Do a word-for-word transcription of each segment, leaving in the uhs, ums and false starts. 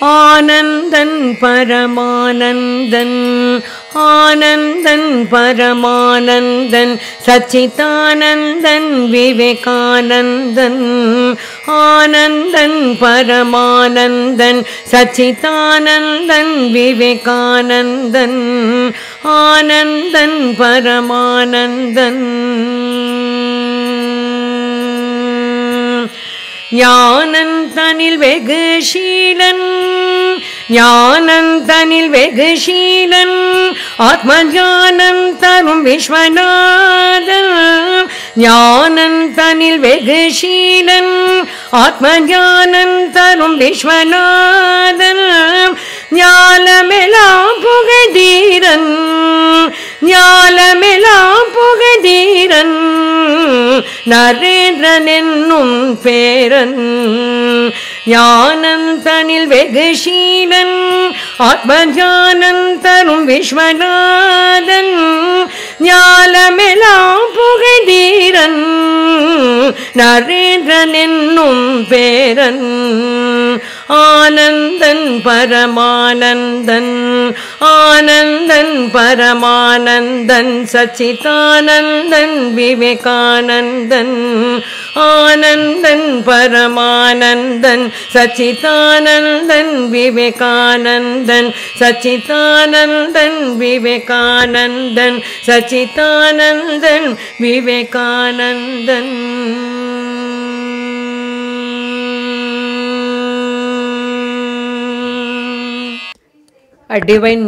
ஆனந்தன் பரமானந்தன் ஆனந்தன் பரமானந்தன் சச்சிதானந்தன் விவேகானந்தன் ஆனந்தன் பரமானந்தன் சச்சிதானந்தன் விவேகானந்தன் ஆனந்தன் பரமானந்தன் ஞானந்தனில் வெகுஷீலன் ஞானந்தனில் வெகுஷீலன் ஆத்மஞானம் தரும் விஸ்வநாதன் ஞானந்தனில் வெகுஷீலன் ஆத்மஞானம் தரும் விஸ்வநாதன் ஞாலமெல்லாம் புகழீரன் ஞாலமெல்லாம் புகழீரன் நரேந்திரன் என்னும் பேரன் ஞானந்தனில் வெகுஷீலன் ஆத்மஞானம் தரும் விஸ்வநாதன் ஞாலமெல்லாம் புகழீரன் நரேந்திரன் என்னும் பேரன் Anandan Paramanandan Anandan Paramanandan Sachidanandan Vivekanandan Anandan Paramanandan Sachidanandan Vivekanandan Sachidanandan Vivekanandan Sachidanandan Vivekanandan. A divine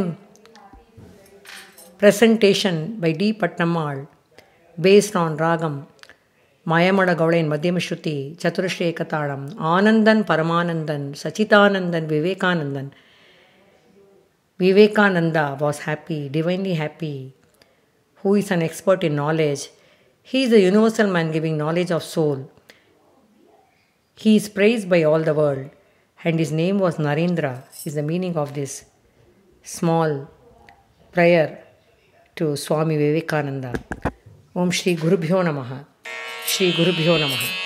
presentation by D. Patnamal based on Ragam Mayamada Gaudayan Madhyama Shruti Chaturashri Ekatalam Anandan Paramanandan Sachitanandan Vivekanandan. Vivekananda was happy, divinely happy, who is an expert in knowledge. He is a universal man giving knowledge of soul. He is praised by all the world, and his name was Narendra, is the meaning of this small prayer to Swami Vivekananda. Om Shri Gurubhyo Namaha. Shri Gurubhyo Namaha.